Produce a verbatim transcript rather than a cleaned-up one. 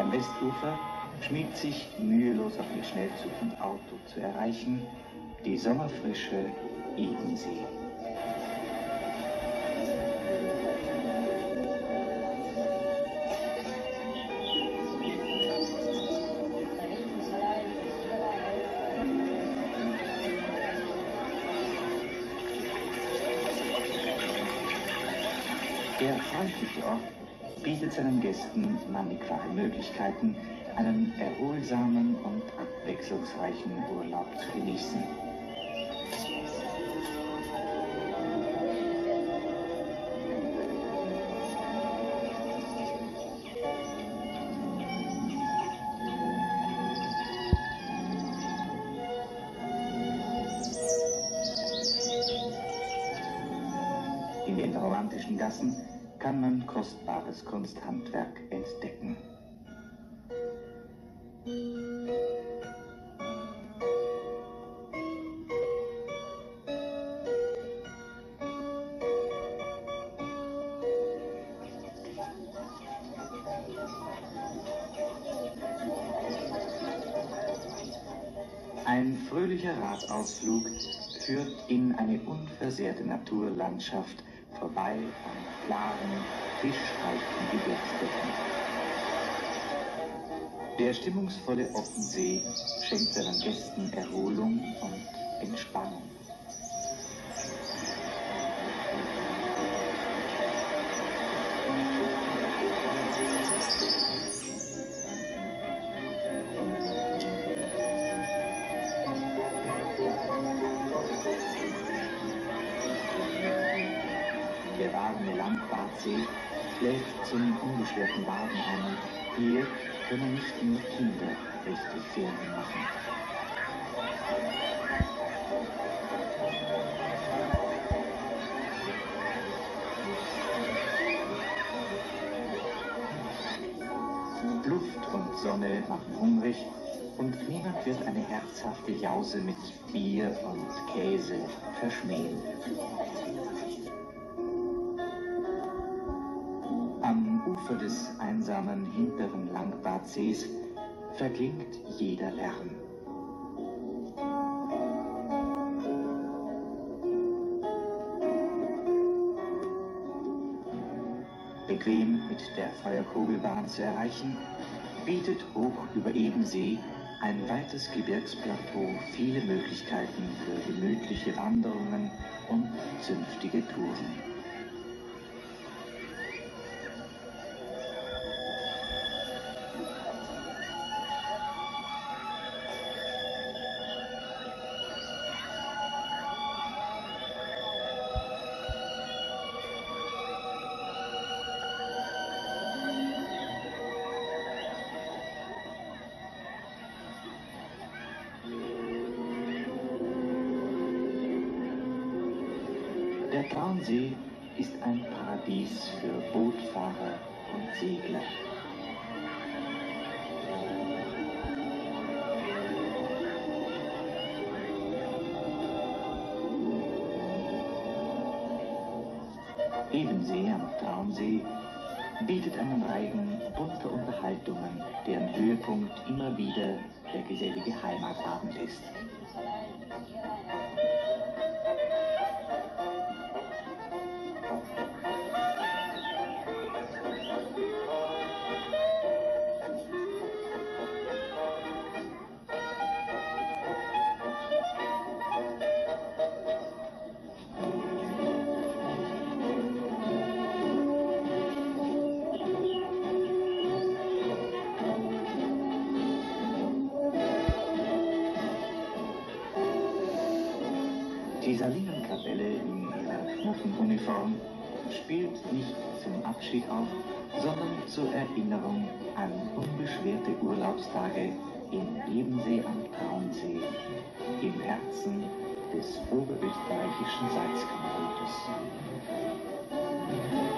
Am Westufer schmiegt sich mühelos auf ihr Schnellzug und Auto zu erreichen die sommerfrische Ebensee. Der freundliche Ort bietet seinen Gästen mannigfache Möglichkeiten, einen erholsamen und abwechslungsreichen Urlaub zu genießen. In den romantischen Gassen kann man kostbares Kunsthandwerk entdecken. Ein fröhlicher Radausflug führt in eine unversehrte Naturlandschaft vorbei an klaren, fischreichen Gebirgsbecken. Der stimmungsvolle Ottensee schenkt seinen Gästen Erholung und Entspannung. Der warme Langbadsee lädt zum unbeschwerten Baden ein. Hier können nicht nur Kinder richtig Ferien machen. Luft und Sonne machen hungrig und niemand wird eine herzhafte Jause mit Bier und Käse verschmähen. Am Ufer des einsamen hinteren Langbadsees verklingt jeder Lärm. Bequem mit der Feuerkugelbahn zu erreichen, bietet hoch über Ebensee ein weites Gebirgsplateau viele Möglichkeiten für gemütliche Wanderungen und zünftige Touren. Der Traunsee ist ein Paradies für Bootfahrer und Segler. Ebensee am Traunsee bietet einen Reigen bunter Unterhaltungen, deren Höhepunkt immer wieder der gesellige Heimatabend ist. Die Salinenkapelle in ihrer schmucken Uniform spielt nicht zum Abschied auf, sondern zur Erinnerung an unbeschwerte Urlaubstage in Ebensee am Traunsee, im Herzen des oberösterreichischen Salzkammergutes.